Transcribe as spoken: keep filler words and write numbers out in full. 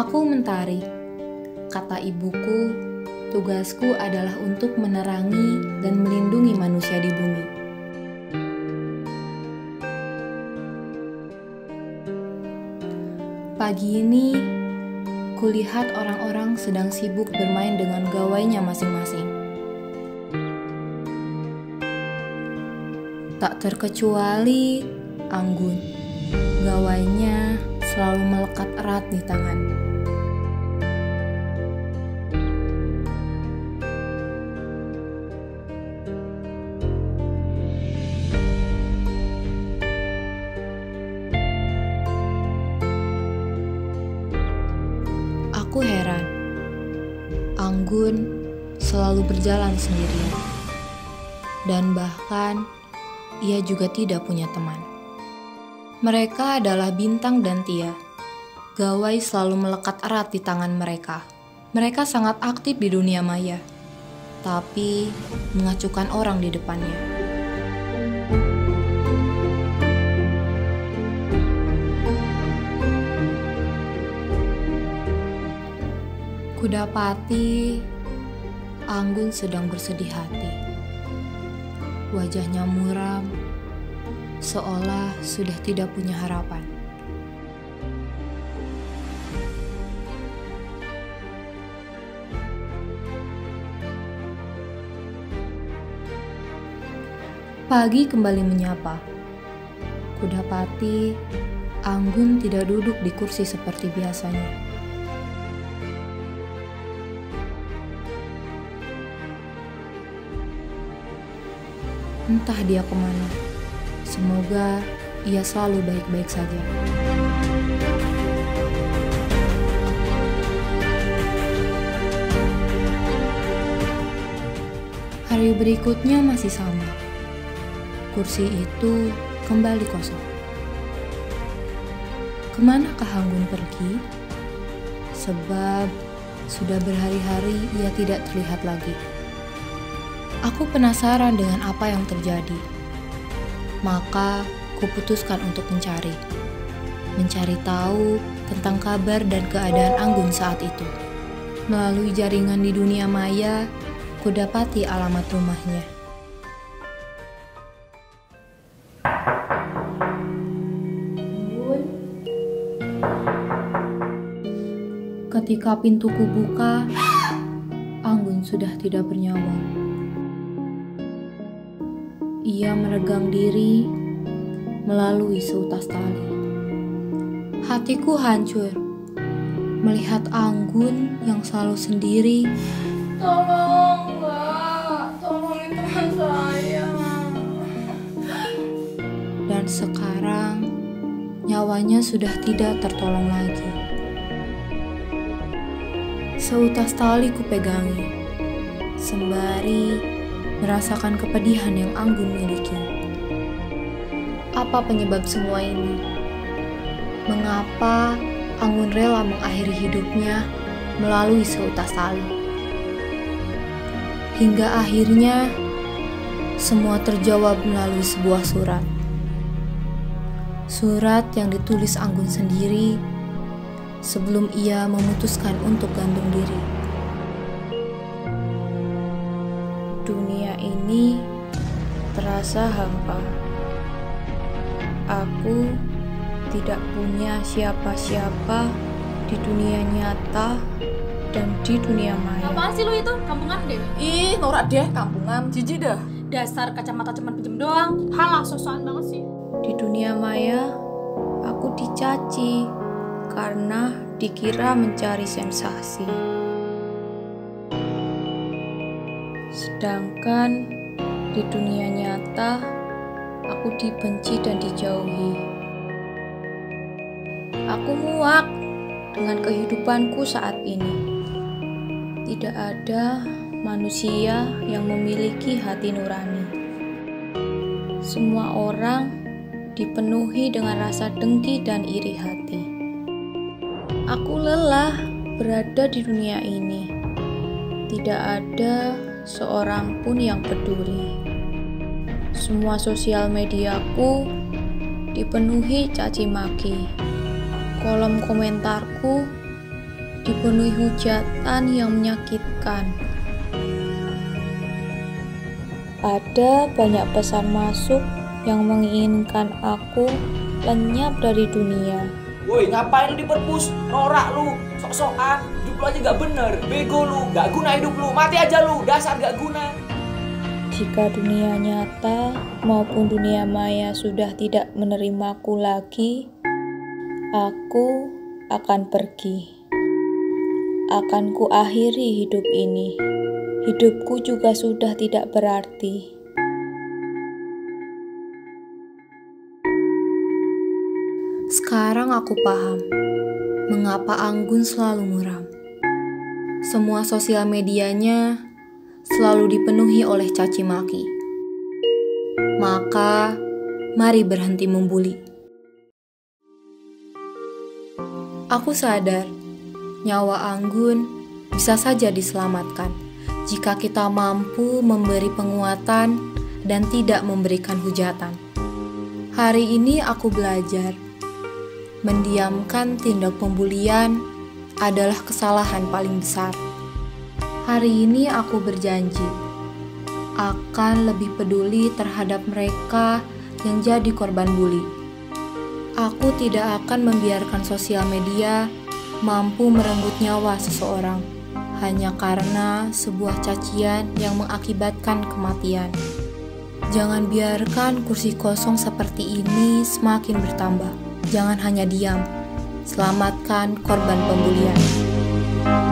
Namaku Mentari. Kata ibuku, tugasku adalah untuk menerangi dan melindungi manusia di bumi. Pagi ini, kulihat orang-orang sedang sibuk bermain dengan gawainya masing-masing. Tak terkecuali Anggun. Gawainya selalu melekat erat di tangan. Aku heran. Anggun selalu berjalan sendirian. Dan bahkan ia juga tidak punya teman. Mereka adalah Bintang dan Tia. Gawai selalu melekat erat di tangan mereka. Mereka sangat aktif di dunia maya, tapi mengacukan orang di depannya. Kudapati Anggun sedang bersedih hati. Wajahnya muram, seolah sudah tidak punya harapan. Pagi kembali menyapa. Kudapati Anggun tidak duduk di kursi seperti biasanya. Entah dia kemana. Semoga ia selalu baik-baik saja. Hari berikutnya masih sama. Kursi itu kembali kosong. Kemanakah Anggun pergi? Sebab sudah berhari-hari ia tidak terlihat lagi. Aku penasaran dengan apa yang terjadi. Maka kuputuskan untuk mencari. Mencari tahu tentang kabar dan keadaan Anggun saat itu. Melalui jaringan di dunia maya, kudapati alamat rumahnya. Anggun. Ketika pintuku buka, Anggun sudah tidak bernyawa. Ia meregang diri melalui seutas tali. Hatiku hancur melihat Anggun yang selalu sendiri. Tolong, Mbak, tolongin teman saya. Dan sekarang nyawanya sudah tidak tertolong lagi. Seutas tali kupegangi, sembari merasakan kepedihan yang Anggun miliki. Apa penyebab semua ini? Mengapa Anggun rela mengakhiri hidupnya melalui seutas tali? Hingga akhirnya semua terjawab melalui sebuah surat. Surat yang ditulis Anggun sendiri sebelum ia memutuskan untuk gantung diri. Dunia ini terasa hampa. Aku tidak punya siapa-siapa di dunia nyata dan di dunia maya. Apaan sih lu itu? Kampungan deh. Ih, norak deh, kampungan. Jijik dah. Dasar kacamata cuma pinjem doang. Halah, sosokan banget sih. Di dunia maya, aku dicaci karena dikira mencari sensasi. Sedangkan di dunia nyata, aku dibenci dan dijauhi. Aku muak dengan kehidupanku saat ini. Tidak ada manusia yang memiliki hati nurani. Semua orang dipenuhi dengan rasa dengki dan iri hati. Aku lelah berada di dunia ini. Tidak ada seorang pun yang peduli. Semua sosial mediaku dipenuhi caci maki. Kolom komentarku dipenuhi hujatan yang menyakitkan. Ada banyak pesan masuk yang menginginkan aku lenyap dari dunia. Woi, ngapain lu di perpus? Norak lu, sok-sokan, hidup lu aja gak bener. Bego lu, gak guna hidup lu, mati aja lu, dasar gak guna. Jika dunia nyata maupun dunia maya sudah tidak menerimaku lagi, aku akan pergi. Akan kuakhiri hidup ini. Hidupku juga sudah tidak berarti. Sekarang aku paham mengapa Anggun selalu muram. Semua sosial medianya selalu dipenuhi oleh caci maki. Maka, mari berhenti membuli. Aku sadar, nyawa Anggun bisa saja diselamatkan jika kita mampu memberi penguatan dan tidak memberikan hujatan. Hari ini aku belajar, mendiamkan tindak pembulian adalah kesalahan paling besar. Hari ini aku berjanji akan lebih peduli terhadap mereka yang jadi korban bully. Aku tidak akan membiarkan sosial media mampu merenggut nyawa seseorang hanya karena sebuah cacian yang mengakibatkan kematian. Jangan biarkan kursi kosong seperti ini semakin bertambah. Jangan hanya diam, selamatkan korban pembulian.